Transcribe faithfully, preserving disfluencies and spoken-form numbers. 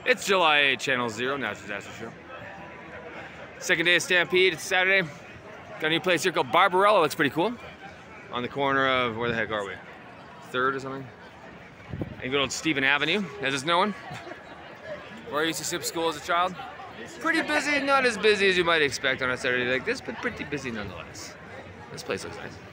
It's July eighth, Channel Zero, Natural Disaster Show. Second day of Stampede, it's Saturday. Got a new place here called Barbarella, looks pretty cool. On the corner of, where the heck are we? Third or something? And good old Stephen Avenue, as it's known. Where I used to skip school as a child. Pretty busy, not as busy as you might expect on a Saturday like this, but pretty busy nonetheless. This place looks nice.